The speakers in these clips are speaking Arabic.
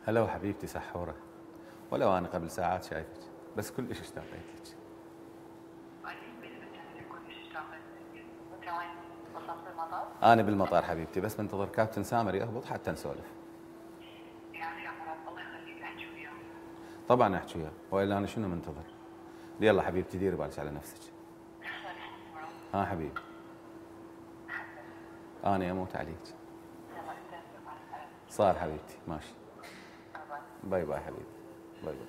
هلا وحبيبتي سحورة. ولو أنا قبل ساعات شايفك، بس كلش اشتاقيت لك. وانت وين؟ وصلت المطار؟ أنا بالمطار حبيبتي، بس منتظر كابتن سامر يهبط حتى نسولف. يا اخي عمرك الله يخليك احكي وياه. طبعا أحكي وياه، وإلا أنا شنو منتظر؟ يلا حبيبتي ديري بالك على نفسك. ها حبيبي، أنا أموت عليك. صار حبيبتي ماشي. باي باي حبيبي، باي باي.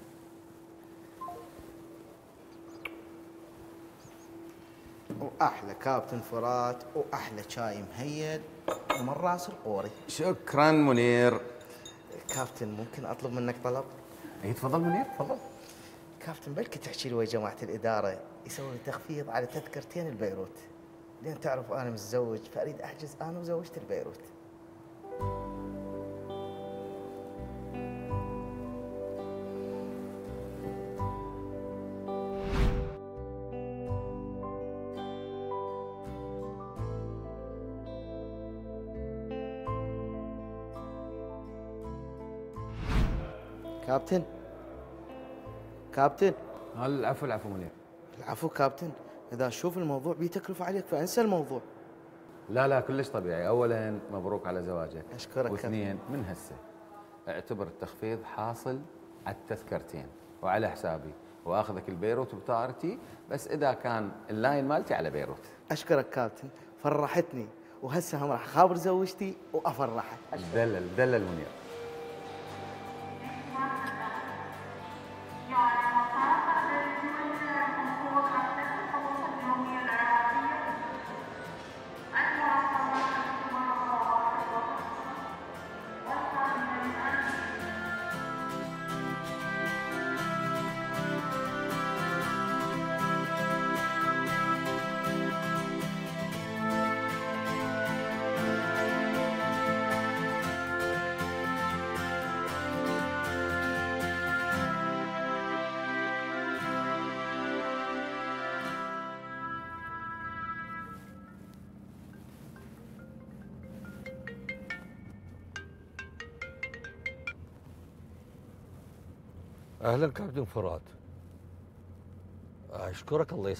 واحلى كابتن فرات واحلى شاي مهيد ومن راس القوري. شكرا منير. كابتن ممكن اطلب منك طلب؟ اي تفضل منير تفضل. كابتن بلكي تحكي لي ويا جماعه الاداره يسوي لي تخفيض على تذكرتين البيروت، لان تعرف انا متزوج فاريد احجز انا وزوجتي البيروت. كابتن كابتن. العفو العفو منير. العفو كابتن، اذا اشوف الموضوع بيتكلف عليك فانسى الموضوع. لا لا كلش طبيعي. اولا مبروك على زواجك. اشكرك. واثنين من هسه اعتبر التخفيض حاصل على التذكرتين وعلى حسابي، واخذك البيروت بطارتي، بس اذا كان اللاين مالتي على بيروت. اشكرك كابتن، فرحتني، وهسه هم راح اخابر زوجتي وافرحها. دلل دلل منير. اهلا كابتن فرات. اشكرك الله